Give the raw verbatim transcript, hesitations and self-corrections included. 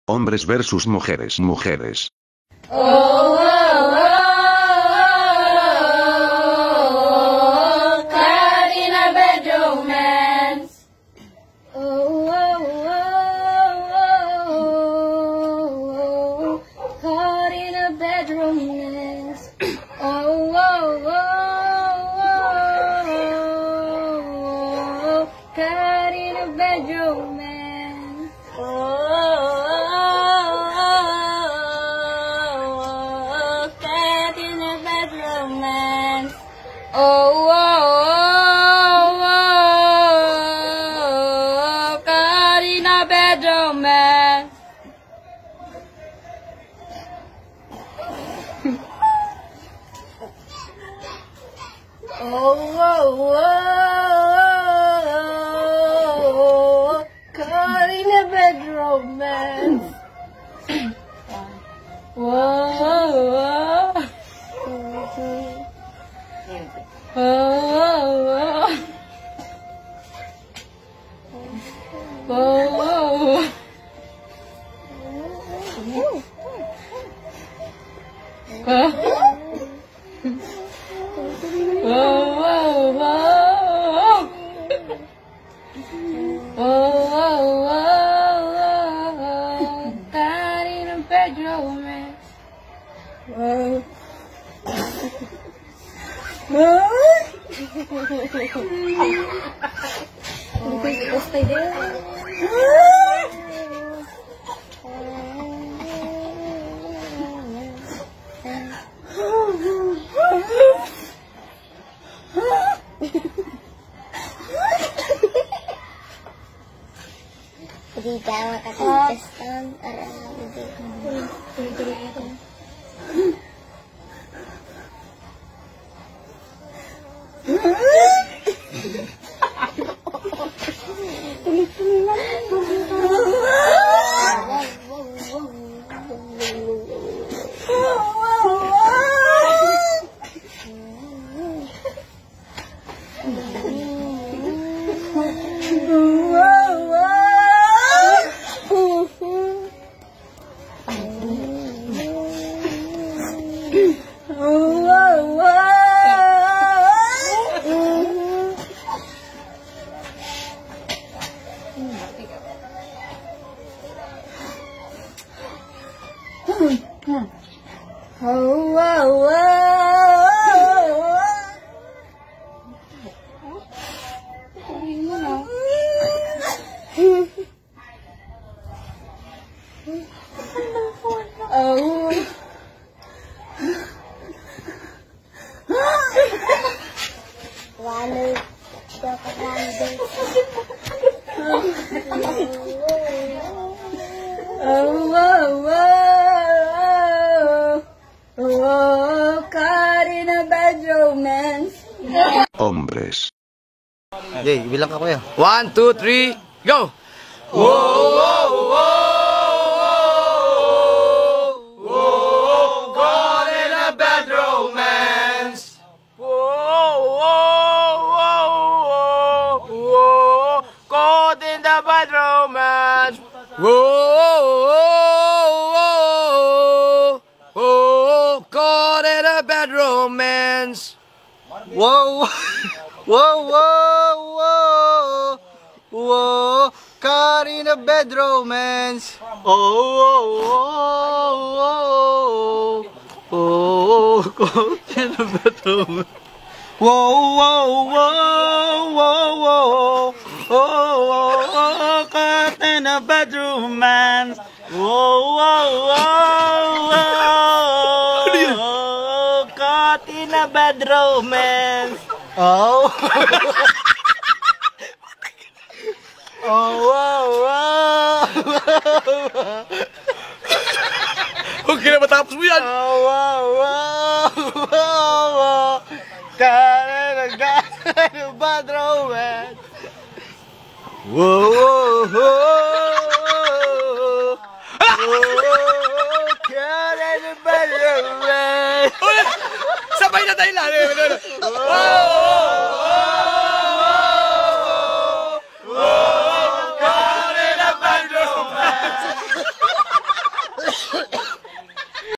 Hombres versus mujeres. Mujeres. Oh, oh, oh, oh, caught in a bad romance. Oh, oh, oh, oh, caught in a bad romance. Oh, oh, oh, caught in a bad romance. Oh. Oh, oh, oh, oh, caught in a bad romance. Oh, oh, oh, caught in a bad romance. Whoa, whoa. Oh, oh, oh, oh, stay there. Hindi ka makakastan para hindi. Oh, oh, oh, oh. Walo, dapat lang din. Oh, oh, oh, oh, caught in a bad romance. Hombres. Jay, bilang ka kuya. One, two, three, go! Whoa, whoa, whoa, whoa, caught in a bad romance. Whoa, whoa, whoa, whoa, caught in the bad romance. Whoa, whoa, whoa, caught in a bad romance. Whoa, whoa, whoa, whoa, whoa, caught in a bad romance. Oh, oh, oh, oh, caught in a bad romance. Whoa, whoa, whoa, whoa, whoa, oh, caught in a bad romance. Whoa, whoa, whoa, whoa, caught in a bad romance. Oh. Oh, wow, wow. Okay na matapos mo yan. Oh, wow, wow, wow. Kaya na gana ng bad romance. Whoa, whoa, whoa. Whoa, kaya na bad romance. Sabay na tayo lang. Whoa.